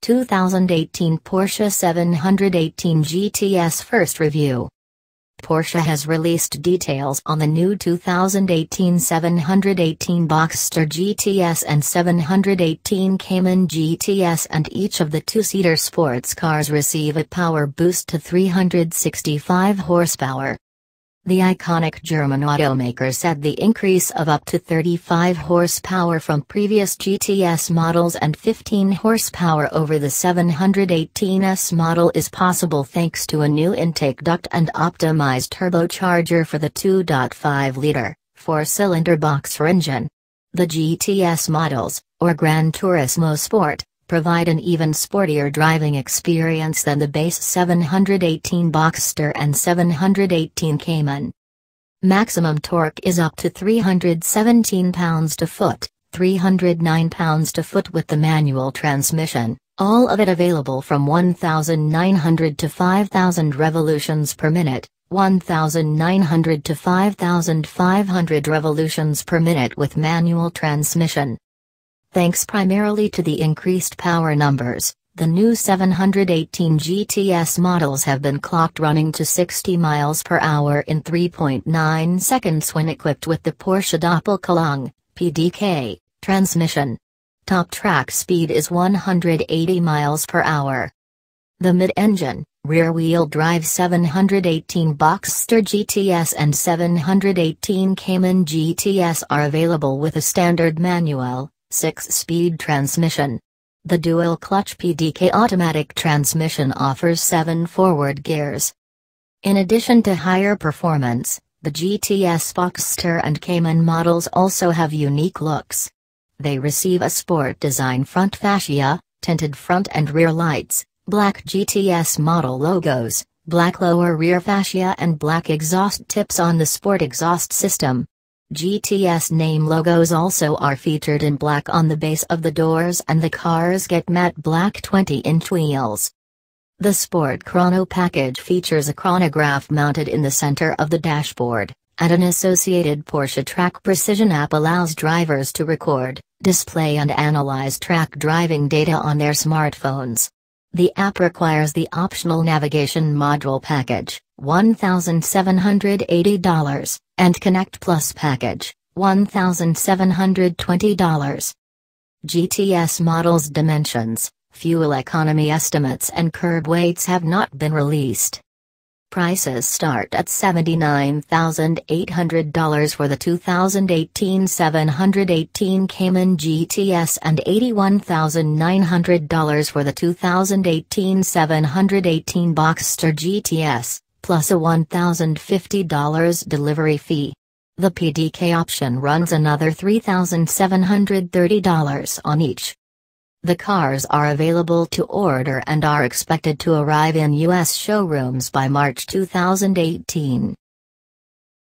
2018 Porsche 718 GTS First Review. Porsche has released details on the new 2018 718 Boxster GTS and 718 Cayman GTS, and each of the two-seater sports cars receive a power boost to 365 horsepower. The iconic German automaker said the increase of up to 35 horsepower from previous GTS models and 15 horsepower over the 718S model is possible thanks to a new intake duct and optimized turbocharger for the 2.5-liter, four-cylinder boxer engine. The GTS models, or Gran Turismo Sport, provide an even sportier driving experience than the base 718 Boxster and 718 Cayman. Maximum torque is up to 317 pounds-to-foot, 309 pounds-to-foot with the manual transmission, all of it available from 1,900 to 5,000 revolutions per minute, 1,900 to 5,500 revolutions per minute with manual transmission. Thanks primarily to the increased power numbers, the new 718 GTS models have been clocked running to 60 miles per hour in 3.9 seconds when equipped with the Porsche Doppelkupplung (PDK) transmission. Top track speed is 180 miles per hour. The mid-engine, rear-wheel drive 718 Boxster GTS and 718 Cayman GTS are available with a standard manual, 6-speed transmission. The dual-clutch PDK automatic transmission offers 7 forward gears. In addition to higher performance, the GTS Boxster and Cayman models also have unique looks. They receive a sport design front fascia, tinted front and rear lights, black GTS model logos, black lower rear fascia and black exhaust tips on the sport exhaust system. GTS name logos also are featured in black on the base of the doors, and the cars get matte black 20-inch wheels. The Sport Chrono package features a chronograph mounted in the center of the dashboard, and an associated Porsche Track Precision app allows drivers to record, display and analyze track driving data on their smartphones. The app requires the optional navigation module package, $1,780, and Connect Plus package, $1,720. GTS models' dimensions, fuel economy estimates and curb weights have not been released. Prices start at $79,800 for the 2018 718 Cayman GTS and $81,900 for the 2018 718 Boxster GTS, plus a $1,050 delivery fee. The PDK option runs another $3,730 on each. The cars are available to order and are expected to arrive in U.S. showrooms by March 2018.